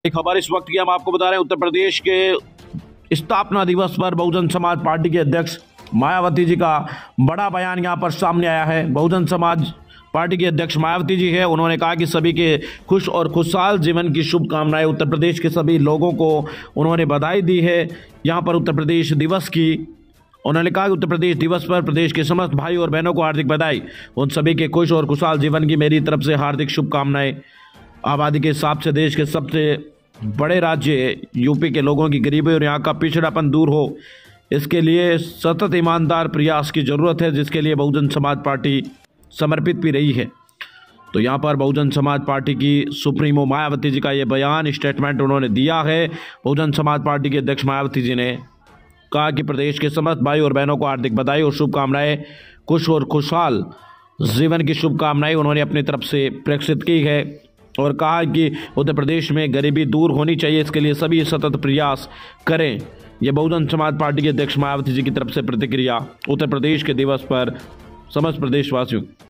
एक खबर इस वक्त की हम आपको बता रहे हैं। उत्तर प्रदेश के स्थापना दिवस पर बहुजन समाज पार्टी के अध्यक्ष मायावती जी का बड़ा बयान यहां पर सामने आया है। बहुजन समाज पार्टी के अध्यक्ष मायावती जी है, उन्होंने कहा कि सभी के खुश और खुशहाल जीवन की शुभकामनाएं। उत्तर प्रदेश के सभी लोगों को उन्होंने बधाई दी है यहां पर उत्तर प्रदेश दिवस की। उन्होंने कहा कि उत्तर प्रदेश दिवस पर प्रदेश के समस्त भाई और बहनों को हार्दिक बधाई। उन सभी के खुश और खुशहाल जीवन की मेरी तरफ से हार्दिक शुभकामनाएं। आबादी के हिसाब से देश के सबसे बड़े राज्य यूपी के लोगों की गरीबी और यहाँ का पिछड़ापन दूर हो, इसके लिए सतत ईमानदार प्रयास की जरूरत है, जिसके लिए बहुजन समाज पार्टी समर्पित भी रही है। तो यहाँ पर बहुजन समाज पार्टी की सुप्रीमो मायावती जी का ये बयान स्टेटमेंट उन्होंने दिया है। बहुजन समाज पार्टी के अध्यक्ष मायावती जी ने कहा कि प्रदेश के समस्त भाई और बहनों को हार्दिक बधाई और शुभकामनाएं। खुश और खुशहाल जीवन की शुभकामनाएं उन्होंने अपनी तरफ से प्रेषित की है और कहा कि उत्तर प्रदेश में गरीबी दूर होनी चाहिए, इसके लिए सभी सतत प्रयास करें। यह बहुजन समाज पार्टी के अध्यक्ष मायावती जी की तरफ से प्रतिक्रिया उत्तर प्रदेश के दिवस पर समस्त प्रदेशवासियों।